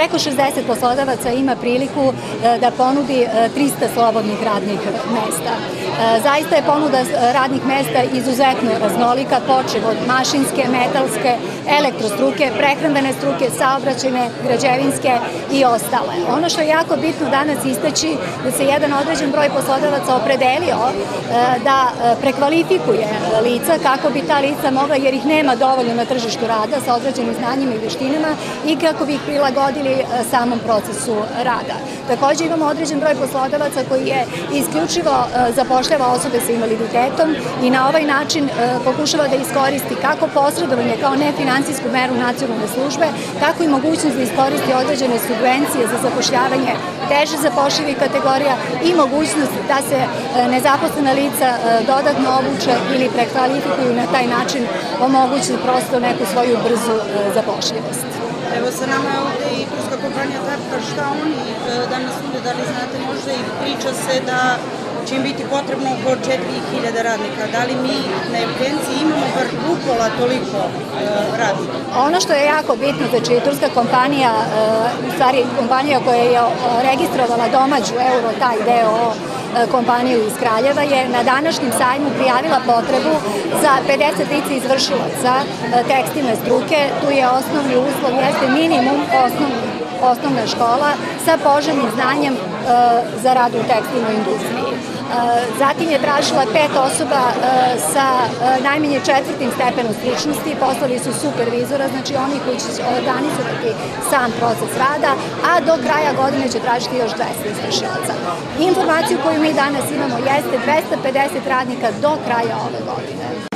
preko 60 poslodavaca ima priliku da ponudi 300 slobodnih radnih mesta. Zaista je ponuda radnih mesta izuzetno raznolika, počev od mašinske, metalske, elektrostruke, prehrambene struke, saobraćajne, građevinske i ostale. Ono što je jako bitno danas istaći da se jedan određen broj poslodavaca opredelio da prekvalifikuje lica kako bi ta lica mogla, jer ih nema dovoljno na tržištu rada sa određenim znanjima i veštinama, i kako bi ih prilagodili samom procesu rada. Takođe imamo određen broj poslodavaca koji je isključivo zapošljava osobe sa invaliditetom i na ovaj način pokušava da iskoristi kako posredovanje kao nefinansijsku meru nacionalne službe, tako i mogućnost da iskoristi određene subvencije za zapošljavanje teže zapošljivih kategorija i mogućnost da se nezaposlena lica dodatno obuče ili prekvalifikuju, na taj način omogući prosto neku svoju brzu zapošljivost. Evo, sa nama je ovde i turska kompanija Tapka. Šta oni danas nude, da li znate možda, i priča se da će im biti potrebno oko 4000 radnika. Da li mi na evidenciji imamo bar upola toliko radnika? Ono što je jako bitno, znači turska kompanija, u stvari kompanija koja je registrovala domaću Eurotaj deo kompaniju iz Kraljeva, je na današnjem sajmu prijavila potrebu za 50 lica izvršilaca tekstilne struke. Tu je osnovni uslov, jeste minimum osnovna škola sa poželjnim znanjem za rad u tekstilnoj industriji. Zatim je tražila 5 osoba sa najmanje 4. stepenom stručnosti, poslali su supervizora, znači oni koji će organizovati sam proces rada, a do kraja godine će tražiti još 200 izvršilaca. Informaciju koju mi danas imamo jeste 250 radnika do kraja ove godine.